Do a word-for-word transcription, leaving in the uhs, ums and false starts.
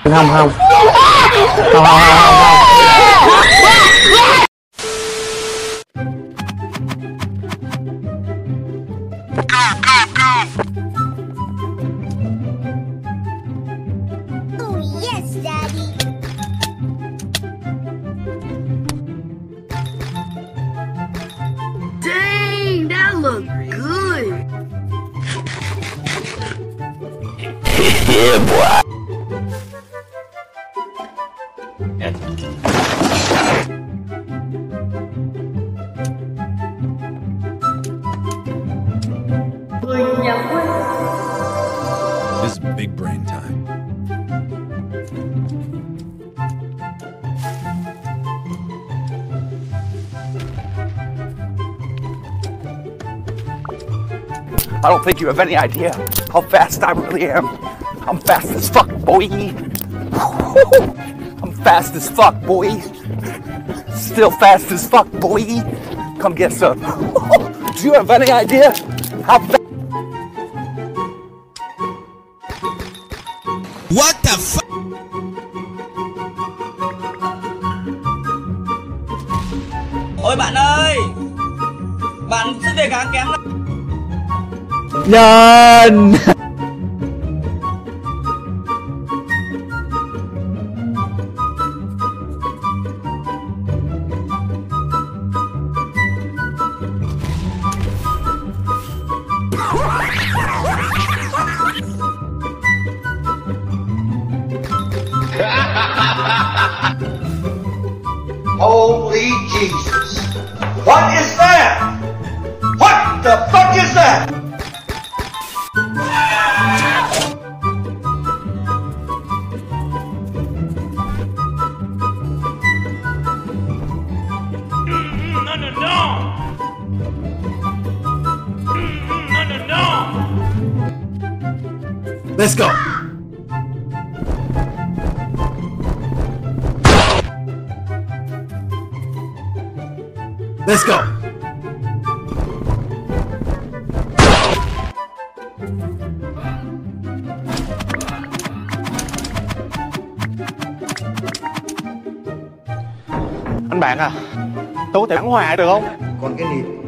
Không không. Không không không không. Dang, that looked good. Yeah, boy. This is big brain time. I don't think you have any idea how fast I really am. I'm fast as fuck, boy. I'm fast as fuck, boy. Still fast as fuck, boy. Come get some. Do you have any idea how fast? What the fuck? Ôi bạn ơi, bạn sức đề kháng kém lắm. Nhân. Holy Jesus! What is that? What the fuck is that? No, no, no! No, no, no! Let's go. Let's go. Anh bạn à, tôi có thể bắn hòa được không? Còn cái nịt